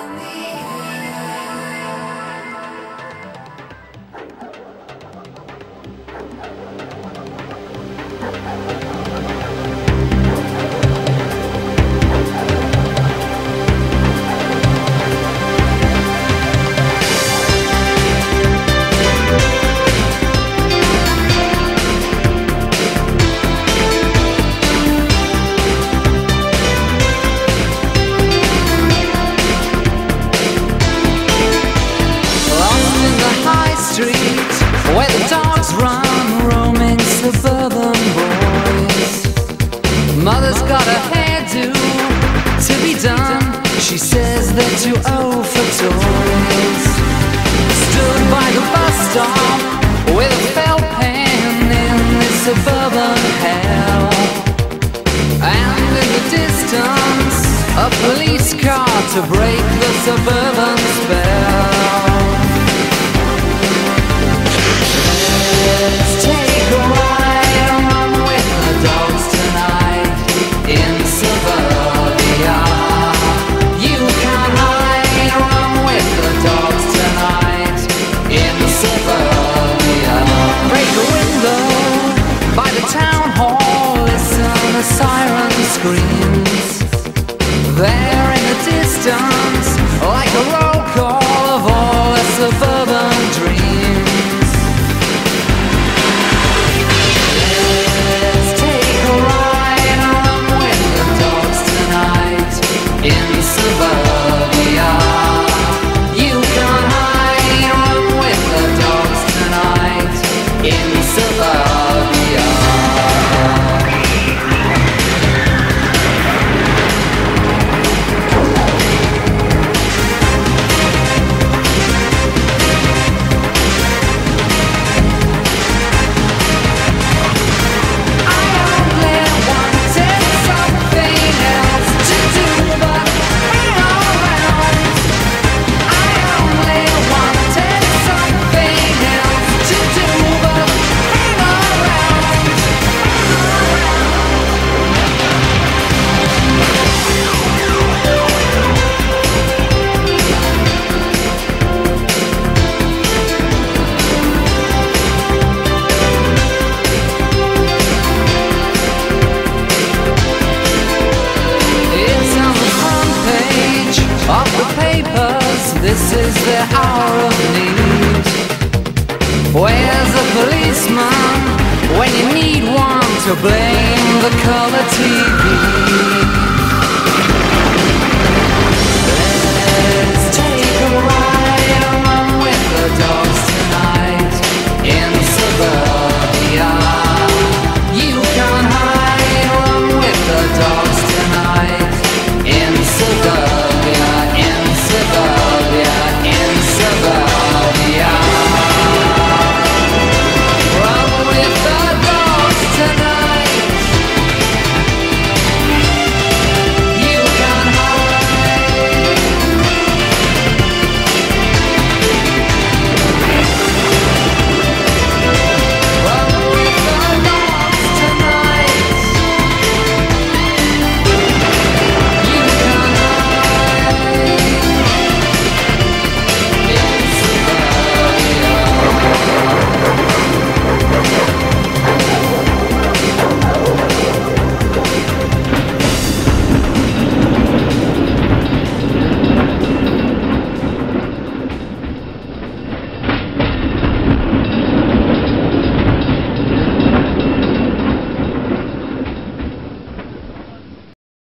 Where the dogs run, roaming suburban boys. Mother's got a hairdo to be done. She says they're too old for toys. Stood by the bus stop with a felt pen in this suburban hell. And in the distance, a police car to break the suburban spell. Let's take a ride on with the dogs tonight in Suburbia. You can hide, run with the dogs tonight in Suburbia. Break a window by the town hall, listen to siren screams. There in the distance, like a roll call of all the suburban dreams. In Suburbia, you can hide, run with the dogs tonight. In Suburbia. Of the papers, this is the hour of need. Where's the policeman when you need one to blame the color TV?